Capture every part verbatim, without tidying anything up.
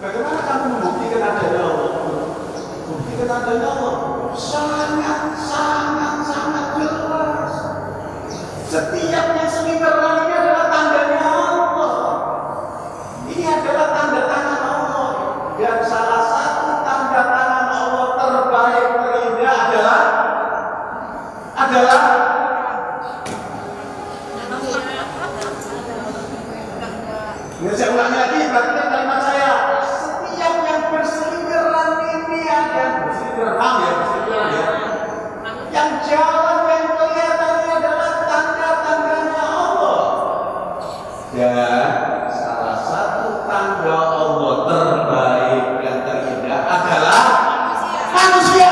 Bagaimana kamu membuktikan adanya Allah? Buktikan adanya Allah sangat, sangat, sangat jelas. Setiap yang seminar ini adalah tandanya Allah. Ini adalah tanda tangan Allah. Dan salah satu tanda tangan Allah terbaik terindah adalah adalah ini saya ulangi lagi, perhatikan kalimat saya. Setiap yang berseliweran ini ada berseliweran ya, berseliweran ya. Yang jalan yang kelihatannya adalah tanda-tandanya Allah. Dan salah satu tanda Allah terbaik dan terindah adalah manusia.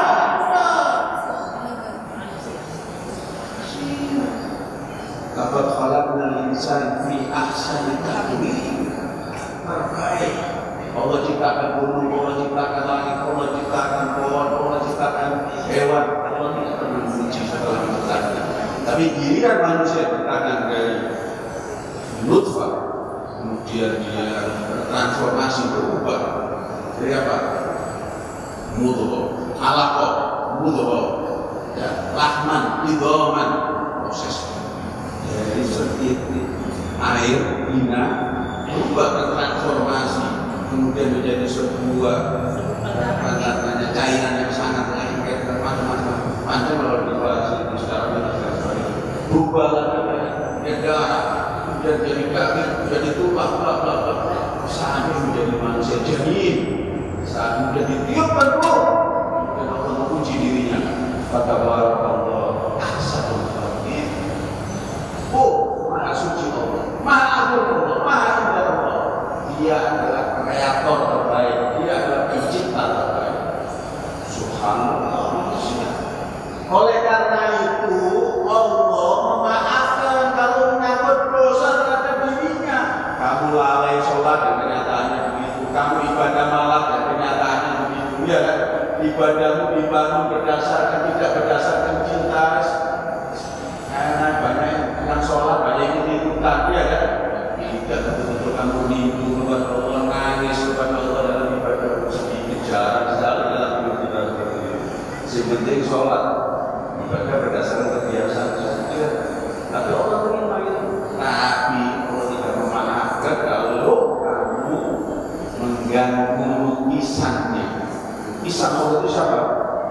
Laqad khalaqnal insana fi ahsani taqwim. Terbaik. Allah ciptakan gunung, Allah ciptakan langit, Allah ciptakan pohon, Allah ciptakan hewan. Allah tidak pernah memuji setelah menciptakan. Tapi giliran manusia ciptakan dari nutfah, kemudian dia bertransformasi, berubah dari apa? Mudghah, alaqah, mudghah, dan lahman, idhaman, proses dari sedikit air bina berubah bertransformasi kemudian menjadi sebuah namanya cairan yang sangat lengket dan macam-macam panjang kalau dibahas di secara medis berubah lagi darah kemudian jadi daging jadi tulang bla bla bla sampai menjadi manusia janin saat menjadi tiupkan roh dan Allah menguji dirinya Fatabarakallah ahsanul khaliqin. Oh, maha suci Allah, maha agung Allah, maha indah Allah. Dia adalah kreator terbaik, dia adalah pencipta terbaik. Subhanallah. Oleh karena itu Allah memaafkan kalau menyangkut dosa terhadap dirinya. Kamu lalai sholat dan kenyataannya begitu. Kamu ibadah malam dan kenyataannya begitu. Ya kan? Ibadahmu dibangun berdasarkan tidak berdasarkan cinta. Karena banyak yang sholat banyak yang ikut-ikutan, ya kan? Tidak betul-betul kamu rindu kepada Allah, nangis kepada Allah dalam ibadah sedikit jarang-jarang dalam hidup kita seperti ini. Yang penting sholat ibadah berdasarkan kebiasaan saja. Tapi Allah terima itu. Tapi Allah tidak memaafkan kalau kamu mengganggu lukisannya. Lukisan Allah itu siapa?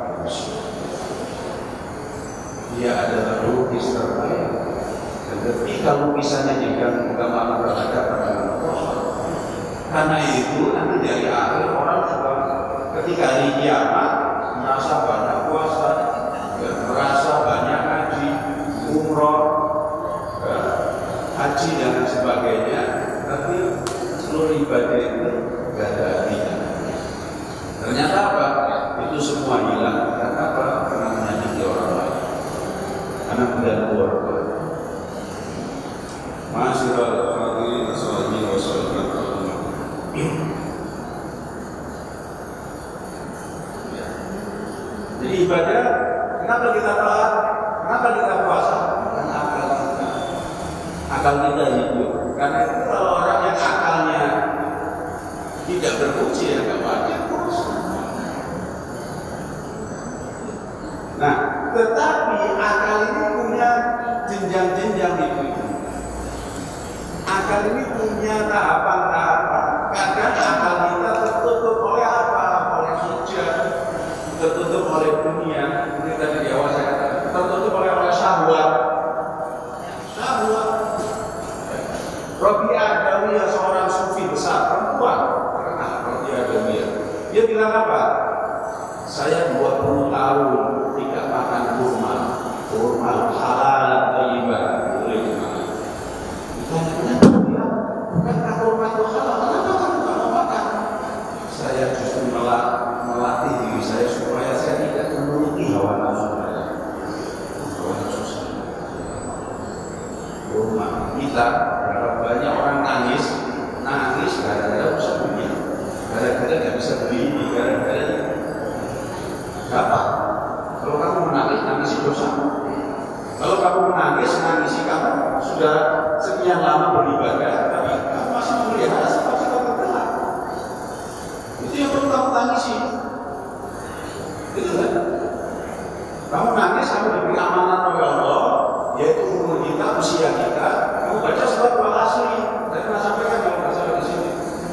Dia adalah lukis terbaik. Dan ketika lukisannya diganggu gambaran terhadap pandangan Allah. Karena itu nanti dari akhir orang juga ketika hari kiamat merasa banyak puasa, ya, merasa banyak haji, umroh, ya, haji dan sebagainya, tapi seluruh ibadah itu tidak ada artinya. Ternyata apa? Itu semua hilang. Karena apa? Karena menyakiti orang lain. Karena mengganggu orang lain. Masyaallah, hadirin wasallam wasallam. Jadi ibadah, kenapa kita taat? Kenapa kita puasa? Karena akal kita, akal kita hidup. Karena itu kalau orang yang akalnya tidak berfungsi ya nggak wajib puasa. Nah, tetapi akal ini punya jenjang-jenjang itu. Akal ini punya tahapan-tahapan. Kadang akal kita tertutup oleh apa? Oleh hujan, tertutup oleh dunia. Ini tadi di awal saya katakan, tertutup oleh oleh syahwat. Syahwat. Rabi Adawiyah seorang sufi besar perempuan terkenal. Rabi Adawiyah. Dia bilang apa? Saya dua puluh tahun tidak makan kurma, kurma halal thayyibah boleh dimakan. Bukankah kurma itu halal? Kenapa kamu tidak mau makan? Saya justru malah melatih diri saya supaya saya tidak menuruti hawa nafsu saya. Hawa nafsu saya. Kurma kita berapa banyak orang nangis, nangis gara-gara bisa dunia, gara-gara tidak bisa beli ini, gara-gara apa? Kalau kamu menangis, nangis dosa. Kalau kamu menangis, nangisi kamu sudah sekian lama beribadah, tapi kamu masih melihat seperti kamu telah.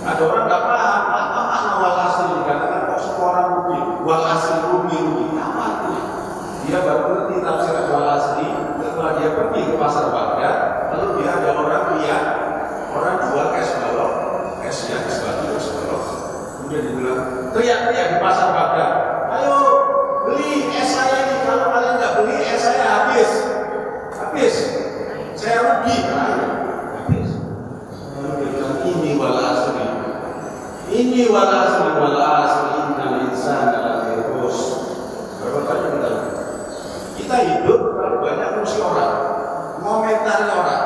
Ada orang nggak paham apa makna wal asri, dikatakan kok semua orang rugi, wal asri rugi rugi. Apa itu? Dia baru ngerti tafsir wal asri setelah dia pergi ke pasar Baghdad, lalu dia ada orang lihat orang jual es balok, esnya es batu es balok, kemudian dibilang teriak-teriak di pasar Baghdad, ayo beli es saya ini, kalau kalian nggak beli es saya habis, habis, saya rugi, habis. Lalu dia bilang ini wal asri. Ini wal asri wal asri innal insana lafi khusr. Berapa banyak kita kita hidup terlalu banyak musuh orang, komentari orang.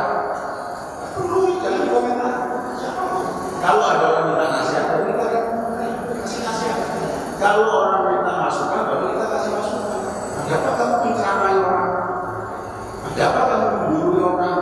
Perlu jangan komentar. Kalau ada orang minta nasihat, baru kita kasih nasihat. Kalau orang minta masukan, baru kita kasih masukan. Ada apa kamu menceramai orang? Ada apa kamu menggurui orang?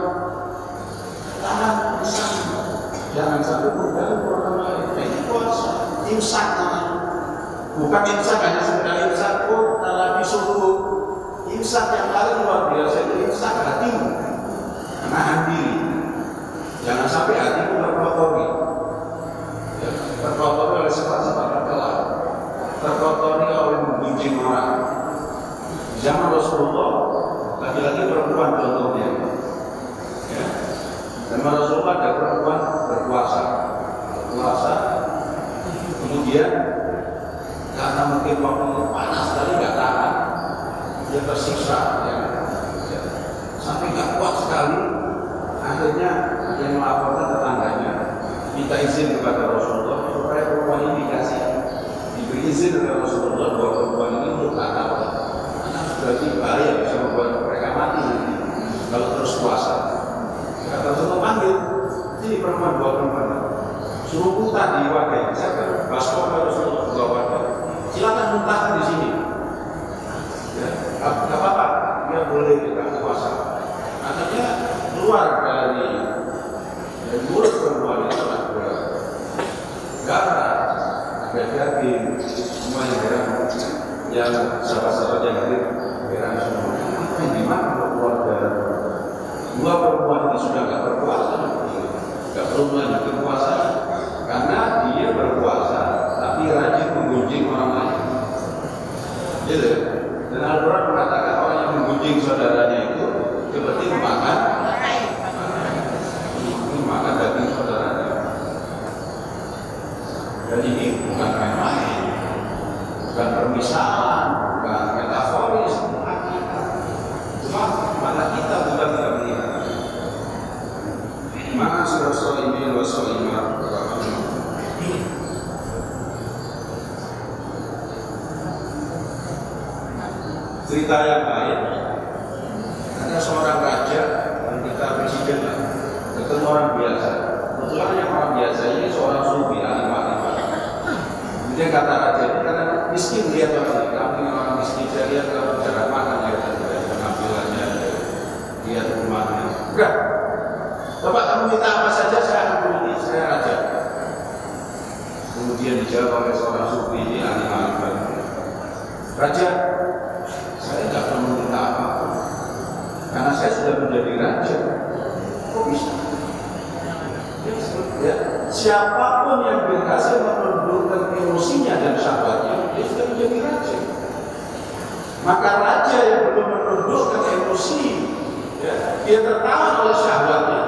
Tahan lisan. Jangan sampai mengganggu orang lain. Ini puasa, imsak namanya. Bukan imsak hanya sekedar imsak, oh, lagi subuh. Imsak yang paling luar biasa itu imsak hatimu, menahan diri. Jangan sampai hatimu terkotori, ya, terkotori oleh sifat-sifat tercela, terkotori oleh membenci orang. Zaman Rasulullah, laki-laki perempuan contohnya. Ya. Zaman Rasulullah ada perempuan berpuasa, berpuasa, kemudian karena mungkin waktu panas sekali nggak tahan, dia tersiksa, ya, ya. Sampai nggak kuat sekali, akhirnya yang melaporkan tetangganya, minta izin kepada Rasulullah supaya perempuan ini dikasih, diberi izin oleh Rasulullah bahwa perempuan ini untuk anak, anak berarti bahaya bisa membuat mereka mati nanti kalau terus puasa. Kata Rasulullah panggil, ini perempuan dua perempuan, suruh muntah di wadah. Saya kan baskor ke Rasulullah dua wadah, silakan muntahkan di sini. Ya, nggak apa-apa, dia boleh kita puasa. Akhirnya keluar dari dari mulut perempuan itu ada darah, ada daging, semua yang heran, yang sahabat-sahabat yang hadir heran semua. Ini gimana kalau keluar darah? Dua perempuan ini sudah nggak berpuasa, nggak perlu melanjutkan puasa karena dia berpuasa tapi rajin menggunjing orang lain. Gitu. Dan Al-Quran mengatakan orang yang menggunjing saudaranya itu seperti memakan memakan daging saudaranya. Dan ini bukan main-main, bukan permisalan, bukan metaforis, cuma mata kita bukan tidak melihat. Mana surah ini wasol imar. Cerita yang lain, ada seorang raja, dan kita presiden lah, ketemu orang biasa. Kebetulan yang orang biasa ini seorang sufi, alim-alim. Kemudian kata raja ini, karena miskin lihat orang, kami orang miskin, saya lihat kamu jarang makan, lihat penampilannya, lihat rumahnya. Udah, Bapak kamu minta apa saja, saya akan turuti, saya raja. Kemudian dijawab oleh seorang sufi ini, alim-alim. Raja, saya tidak perlu minta apa-apa karena saya sudah menjadi raja. Kok bisa? Ya, siapapun yang berhasil menundukkan emosinya dan syahwatnya, dia sudah menjadi raja. Maka raja yang belum menundukkan emosi, ya, dia tertahan oleh syahwatnya,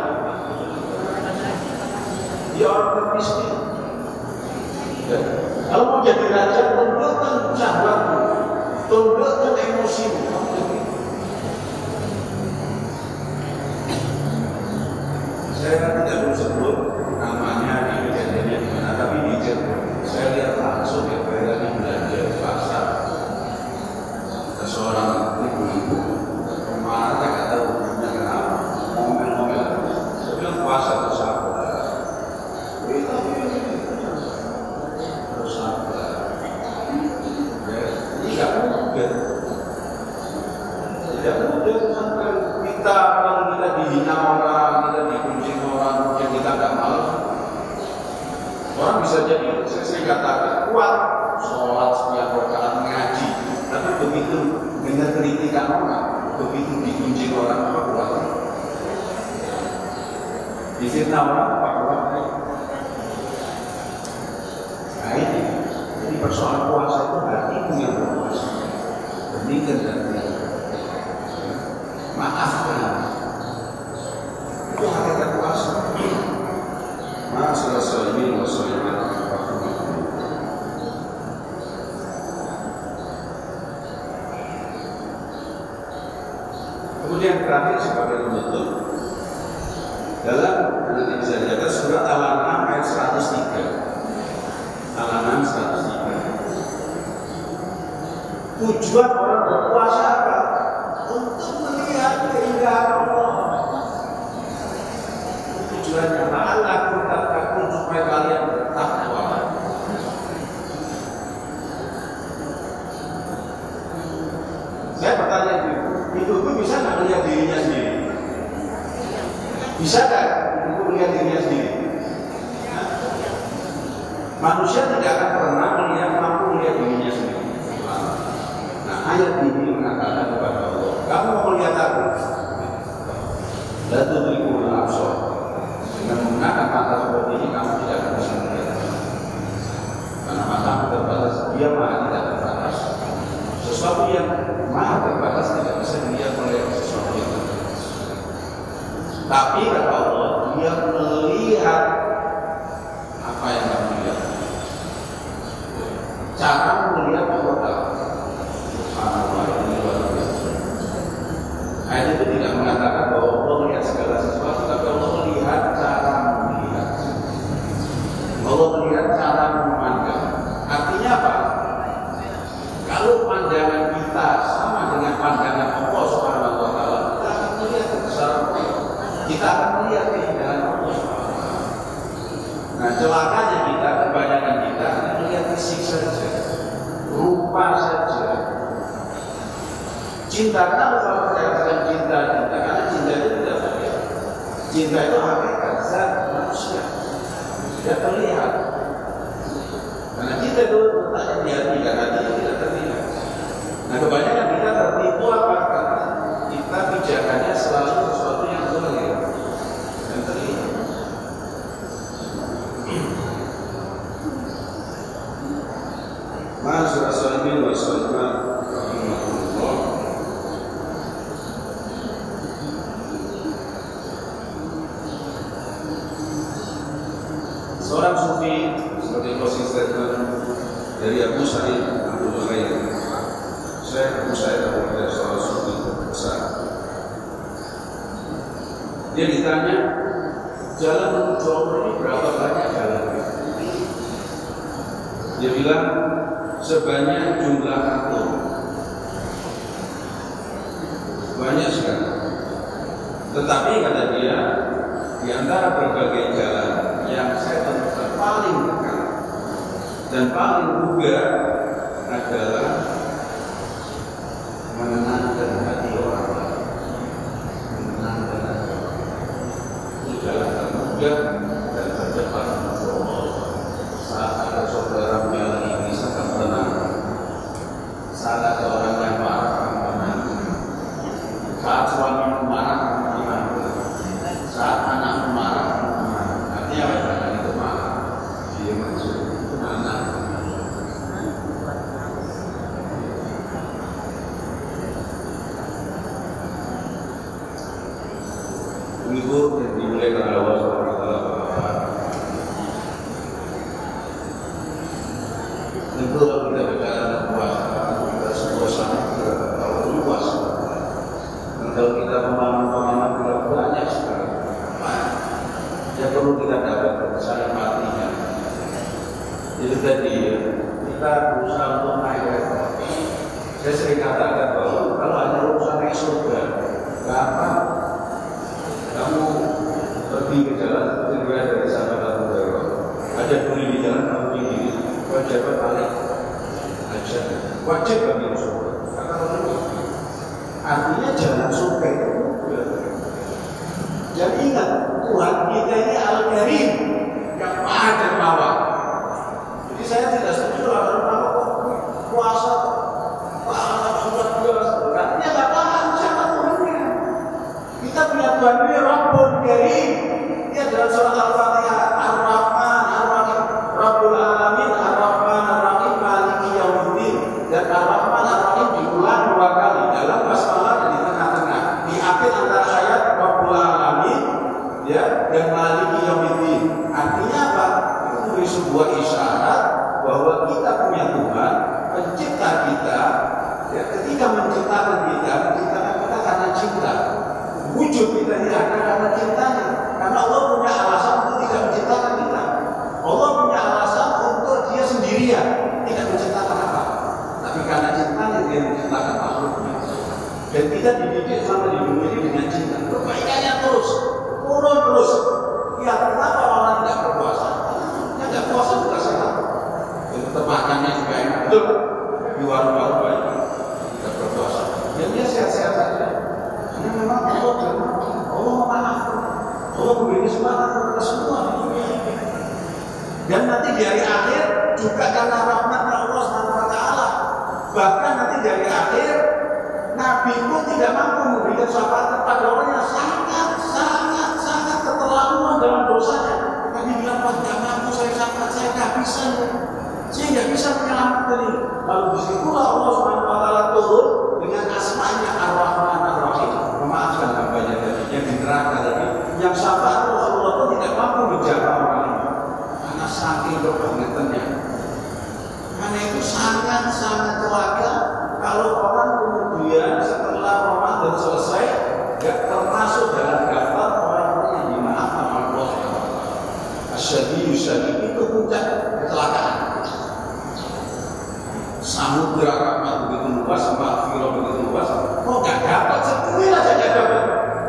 dia orang termiskin. Ya. Kalau mau jadi raja, tundukkan syahwatmu, tundukkan emosimu. Saya tidak perlu sebut namanya di kejadiannya di mana, tapi di Cirebon saya lihat langsung ya, saya lagi belanja di pasar. Ada seorang ibu-ibu kemarin saya nggak tahu punya kenapa, ngomel-ngomel. Saya bilang puasa terus sabar. Terus sabar. Ya, ini nggak mudah. Tidak mudah sampai kita kalau kita dihina orang, kita dikunci orang, yang kita nggak malu. Orang bisa jadi, saya sering katakan, kuat sholat setiap rakaat ngaji, tapi begitu dengar kritikan orang, begitu dikunci orang, apa kuat? Difitnah orang, apa kuat? persoalan puasa itu hatimu yang berpuasa. Demikian dan maafkan. Itu hakikat puasa. Ma'asyiral sholimin wa sholimat. Kemudian terakhir sebagai penutup, dalam nanti bisa dijaga surat Al-An'am ayat seratus tiga. Al-An'am seratus tiga. Tujuan orang berpuasa apa? Untuk melihat keindahan Allah. Tujuannya la'allakum tattaqun, supaya kalian bertakwa. Saya bertanya dulu, ibu-ibu bisa nggak melihat dirinya sendiri? Bisa nggak ibu melihat dirinya sendiri? Nah, manusia tidak akan pernah melihat mampu melihat dirinya sendiri. Nah, ayat ini mengatakan kepada Allah, kamu mau melihat aku? La tudrikul absar. Dengan menggunakan mata seperti ini kamu tidak akan bisa melihat. Karena matamu terbatas, dia maha tidak terbatas. Sesuatu yang maha terbatas tidak bisa dilihat oleh sesuatu yang terbatas. Tapi kata Allah, dia melihat apa yang kamu lihat. Cara melihat Allah. Ayat itu tidak mengatakan bahwa Allah melihat segala sesuatu, tapi Allah melihat cara melihat. Allah melihat cara memandang. Artinya apa? Kalau pandangan kita sama dengan pandangan Allah Subhanahu wa taala, kita akan melihat kebesaran Allah. Kita akan melihat keindahan Allah. Nah, celakanya kita, kebanyakan kita hanya melihat fisik saja, rupa saja. Cinta, kenapa kalau percaya cinta, cinta? Karena cinta itu tidak terlihat. Cinta itu hakikat zat manusia, tidak terlihat. Karena cinta itu letaknya di hati, dan hati itu tidak terlihat. Nah, kebanyakan kita tertipu apa? Karena kita pijakannya selalu sesuatu yang terlihat dan terlihat. Ma'asyiral sholimin wa sholimat rahimahullah. Seorang sufi sebagai closing statement dari Abu Sa'id Al-Khudri. Saya Abu Sa'id Al-Khudri seorang sufi besar. Dia ditanya, jalan menuju Allah ini berapa banyak jalan? Dia bilang sebanyak jumlah atom. Banyak sekali. Tetapi kata dia, di antara berbagai jalan yang saya temukan paling dekat dan paling mudah adalah menenangkan hati orang lain. Menenangkan hati orang lain. Itu jalan termudah dan tercepat menuju Allah. Saat ada saudara yang bisa kamu tenang. Saat ada orang yang marah kamu tenang. Saat suami marah kamu tenang. Saat anak marah kamu tenang. Artinya apa? Jangan itu marah. Dia maksud itu mana? Ibu yang dimuliakan oleh Allah Subhanahu wa taala. Tentu kalau kita bicara tentang puasa, kita suasana kita terlalu luas. Dan kalau kita pemahaman-pemahaman kita banyak sekali, yang perlu kita dapatkan saling matinya. Jadi tadi kita berusaha untuk naik level. Saya sering katakan bahwa kalau hanya urusan naik surga, gampang. Kamu pergi ke jalan seperti dia dari sana Abu Hurairah. Ada duri di jalan kamu tinggi, wajib balik aja. Wajib bagi surga. Kata Rasulullah. Artinya jalan surga itu mudah. Jadi ingat, Tuhan kita ini Al-Karim yang maha dermawan. Jadi saya tidak setuju kalau orang puasa pahala sudah biasa. Artinya nggak paham siapa Tuhannya. Kita punya Tuhan ini Rabbul Karim. Dia dalam surat Al-Fatihah Ar-Rahman Ar-Rahim Rabbul Alamin Ar-Rahman Ar-Rahim isyarat bahwa kita punya Tuhan, pencipta kita. Ya, ketika menciptakan kita, menciptakan kita karena cinta. Wujud kita ini ada karena cintanya. Karena Allah punya alasan untuk tidak menciptakan kita. Allah punya alasan untuk dia sendirian tidak menciptakan apa. Tapi karena cintanya dia menciptakan makhluknya. Dan kita dididik selama di dunia ini dengan cinta. Perbaikannya terus, turun terus. Ya, kenapa orang tidak berpuasa? Ya, tidak puasa juga sehat. Tetap makannya juga enak. Betul. Di warung-warung banyak tidak berpuasa. Dan dia sehat-sehat saja. Karena memang Allah bermaafkan. Allah memaafkan. Allah memberi kesempatan kepada semua di dunia ini. Dan nanti di hari akhir juga karena rahmatnya Allah subhanahu wa taala. Bahkan nanti di hari akhir Nabi pun tidak mampu memberikan syafaat kepada orang yang sangat, sangat, sangat keterlaluan dalam dosanya. Nabi bilang, wah tidak mampu saya syafaat, saya tidak bisa. Saya tidak bisa menyelamatkan ini. Lalu disitulah Allah subhanahu wa taala turun dengan asmanya Ar-Rahman Ar-Rahim, memaafkan hambanya tadi yang di neraka tadi. Yang syafaat Rasulullah pun tidak mampu menjaga orang ini karena saking kebangetannya. Karena itu sangat-sangat celaka kalau orang kemudian setelah Ramadan selesai tidak termasuk dalam daftar orang-orang yang dimaafkan Allah. Asyadiyu syadid itu puncak kecelakaan. Samudra rahmat begitu luas, maghfirah begitu luas, kok nggak dapat, setuil aja nggak dapat.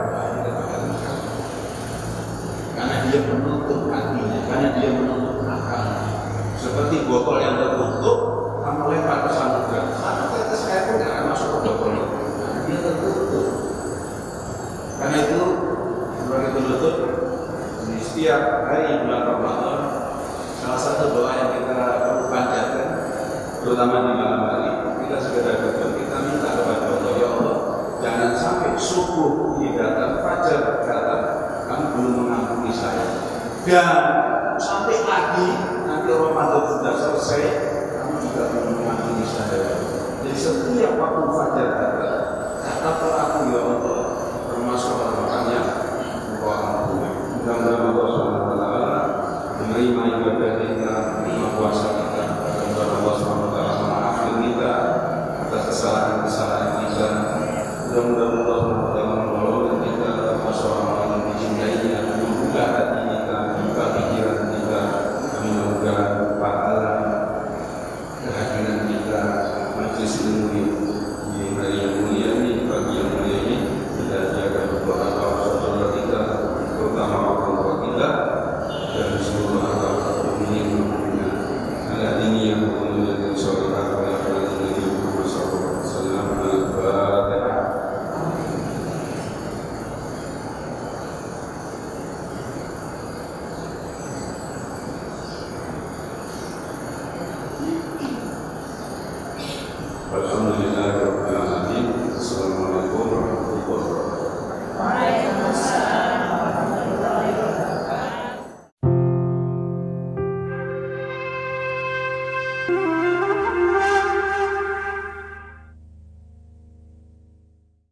Karena dia menutup hatinya, karena dia menutup akalnya. Seperti botol yang tertutup, kamu lempar ke samudra, satu tetes air pun nggak akan masuk ke botol itu, karena dia tertutup. Karena itu, sebagai penutup, di setiap hari bulan Ramadan, salah satu doa yang kita perlu panjatkan, terutama di malam hari, kita segera berdoa, kita minta kepada Allah, ya Allah, jangan sampai subuh ini datang, fajar datang, kamu belum mengampuni saya. Dan sampai lagi nanti Ramadan sudah selesai, kamu juga belum mengampuni saya. Jadi setiap waktu fajar datang, katakan aku ya Allah, termasuk orang-orang yang engkau ampuni. Mudah-mudahan Allah subhanahu wa taala menerima ibadah kita, menerima puasa kita, dan Allah subhanahu wa taala memaafkan kita atas kesalahan-kesalahan kita. Mudah-mudahan Allah subhanahu wa taala menolong kita termasuk orang-orang yang dicintainya, membuka hati kita, membuka pikiran kita, membuka pahala kehadiran kita, majelis ilmu di hari yang mulia ini, pagi yang mulia ini, kita jaga berdoa saudara kita, terutama orang tua kita dan seluruh orang mukminin mukminat. Ada ini yang kemudian dari saudara yang berada di bersama salam al-Fatihah. Alhamdulillah.